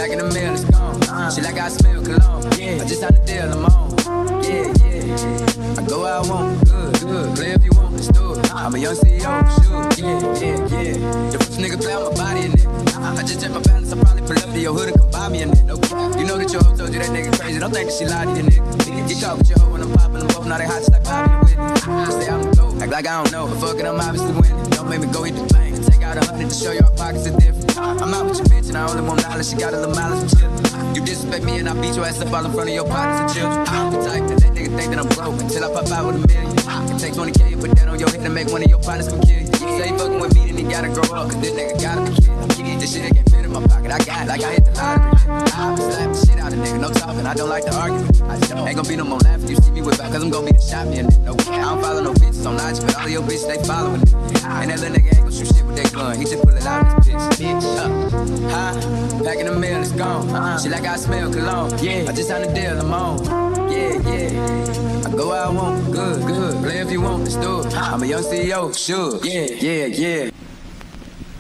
Back in the mail, it's gone. She like I smell cologne. I just signed the deal, I'm on. I go where I want, good. Play if you want, let's do it. I'm a young CEO, sure. The first nigga play on my body, a nigga. I just check my balance, I probably pull up to your hood and come buy me a nigga. You know that your hoe told you that nigga crazy. Don't think that she lied to you, nigga. Get caught with your hoe when I'm popping them both. Now they hot just like Bobby the Whitney. Say I'm the GOAT, act like I don't know. But fuck it, I'm obviously winning. Don't make me go eat the bank and take out 100 to show your pockets are different. I'm out with your bitch and I only want knowledge. She got a little mileage from chillin'. You disrespect me and I beat your ass up all in front of your partners and children. I'm the type that nigga think that I'm broke until I pop out with $1 million. It takes 20K and put that on your head to make one of your partners come kill you. Say he fucking with me, then he gotta grow up, cause this nigga gotta be kid. This shit can't fit in my pocket, I got it like I hit the lottery. I be slapping shit out of nigga, no talking, I don't like to argue. Ain't gon' be no more laughing, you see me whip out, cause I'm gon' be the shot me a nigga. No, I don't follow no bitches on IG, but all of your bitches, they following it. And that little nigga ain't gon' shoot shit with that gun, he just pull it out of his bitch. Back in the mail, it's gone. She like I smell cologne. I just signed the deal, I'm on. I go where I want, good. Play if you want, let's do it. I'm a young CEO, sure.